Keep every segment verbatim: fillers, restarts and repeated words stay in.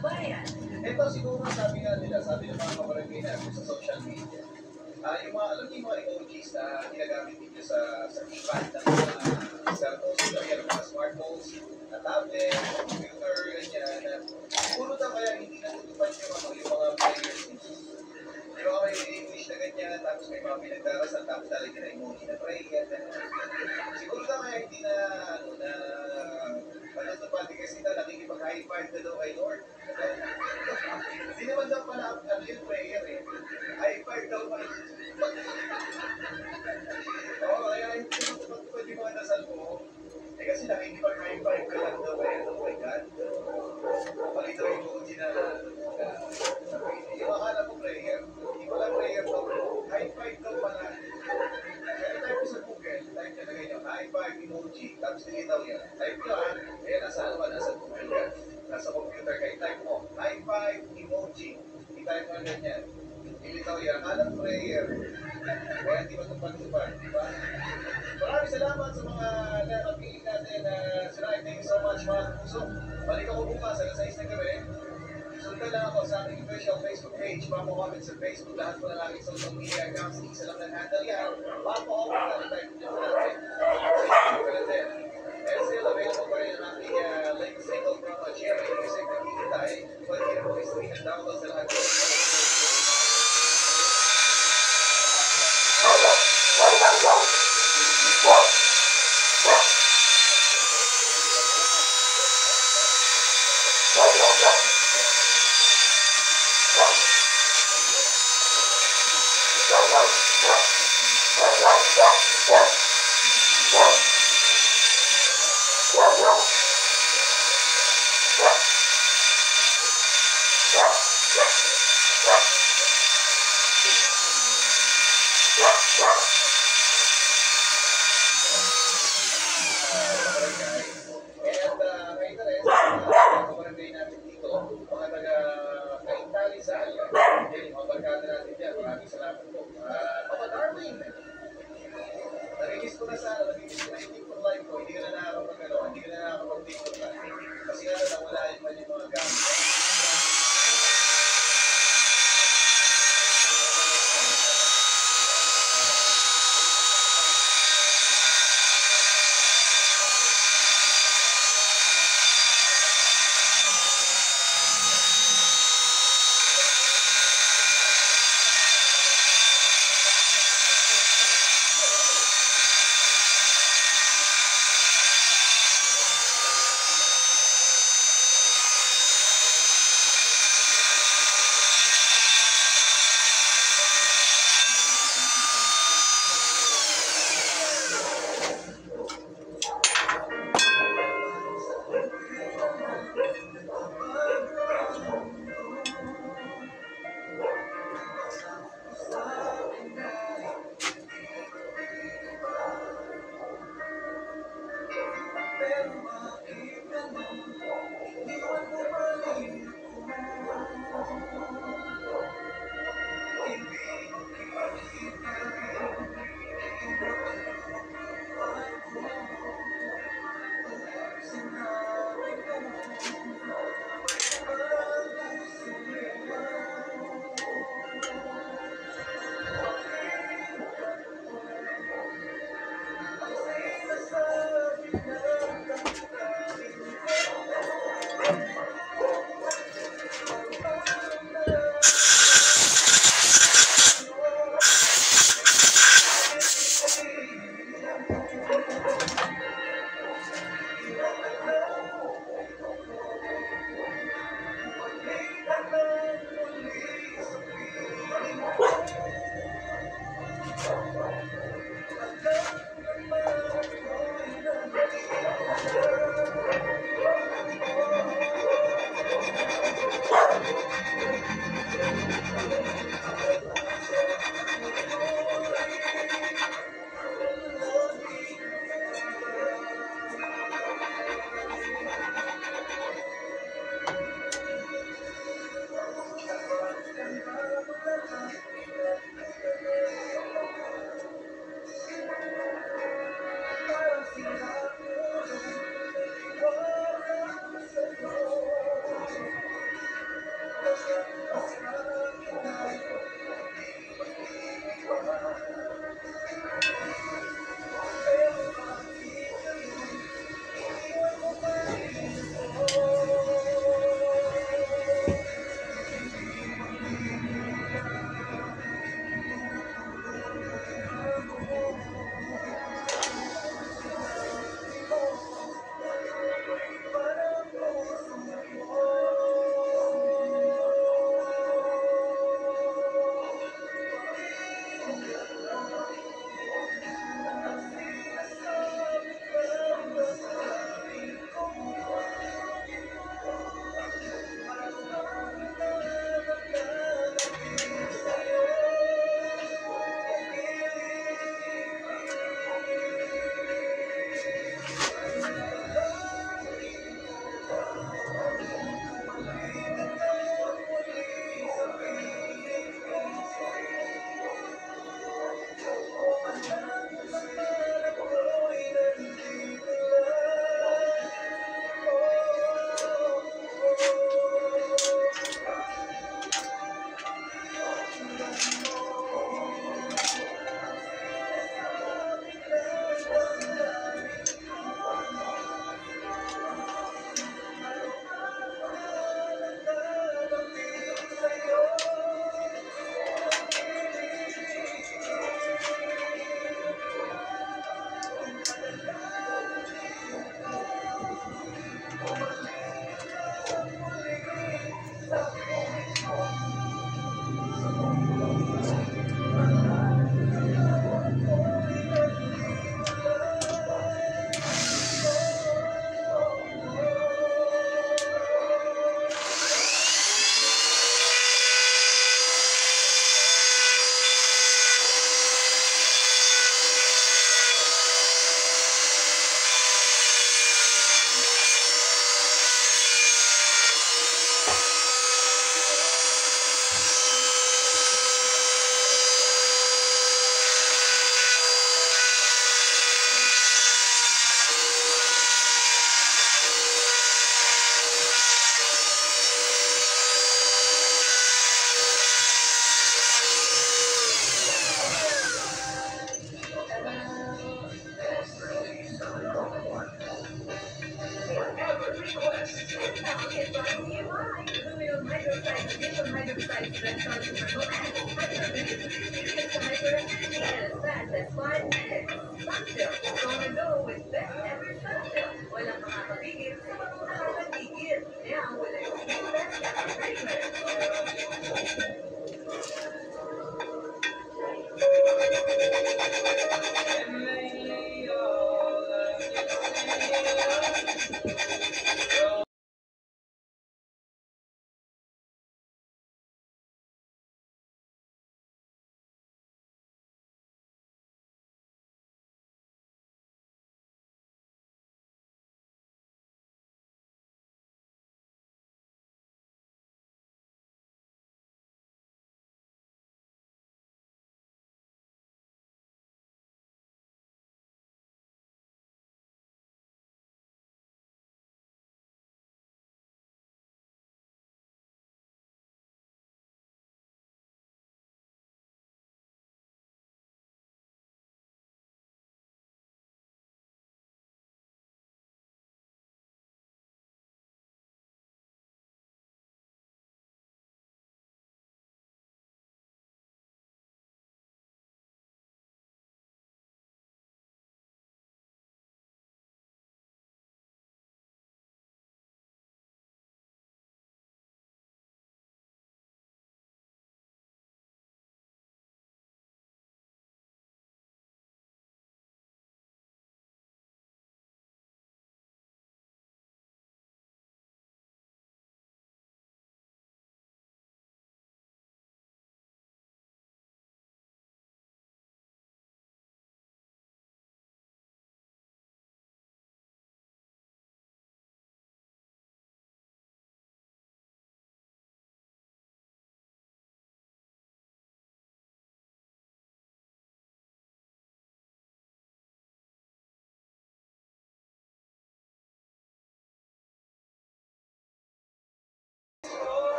bayan. Ito siguro sabi nga nila, sabi ng mga kabarangay natin sa social media, ah yung mga, alam niyo yung mga emojis na ginagamit ninyo sa sa keypad ng mga cellphones, so, yan, mga smartphones, na tablet, computer, ganyan, na siguro daw kaya hindi natutupad yung, ano, yung mga players. Di ba may English na ganyan, tapos may mga pinagdarasal, tapos lalagyan na emoji na prayer, siguro daw kaya hindi na, ano, na, natutupad kasi na nakikipag-high five na daw kay Lord. Hindi naman daw pala, ano yung prayer eh. High five daw pala. Oo, kaya hindi naman tupad-tupad yung mga dasal mo. Eh kasi nakikipag-high five ka lang daw eh. Oh my God. Balik daw yung emoji na, yung akala mo prayer. Hindi pala prayer daw. High five daw pala. Kaya type ko sa Google, type ka na ganyan, high five emoji. Tapos nilitaw yan. Type nyo ah. Eh, nasa ano ba? Nasa Google yan. Nasa computer kayo. Type mo, high five emoji. I-type mo ganyan. Nilitaw yan. Alam prayer. Kaya hindi matupad-tupad. Diba? Maraming salamat sa mga nakapili natin na uh, sila. Thank you so much mga puso. Balik ako bukas alas sais na gabi. Sundan lang ako sa aking official Facebook page. Papo comment sa Facebook. Lahat po na lang yung social media accounts. Isa lang ng handle yan. Papo comment na type nyo sa natin. And still available pa rin ang ating uh, latest single from uh, Cherry Music na kikitay. Pwede rin po i-stream and download sa lahat. Maraming salamat po. Uh, Papa Darwin, nagigis ko na sa, nagigis ko na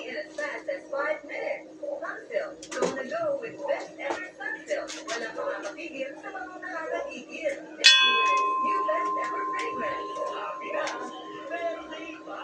in as fast as five minutes. Sunsilk, go na go with best ever Sunsilk. Walang makakapigil sa mga nakakagigil. Experience new best ever fragrance. Happy na, pero di pa.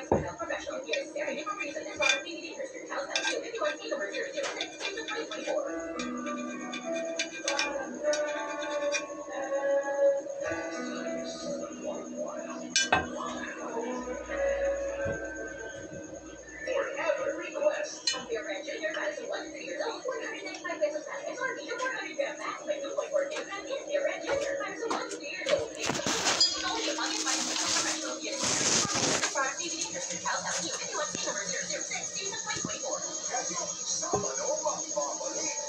without professional gear. Very different reason this product may be dangerous for your house. That's two fifty-one C number zero zero six, season twenty twenty-four. Forever request. Ang Beer Brand Junior para sa one to three years old, one hundred ninety-five pesos at S R P. Your four hundred gram pack may two point four kilograms in Beer Brand Junior para sa one to three years old. Only among advice without professional gear. This product may be dangerous for your house. That's two fifty-one C number zero zero six, season twenty twenty-four. Ngayon, Sabado, magbabalik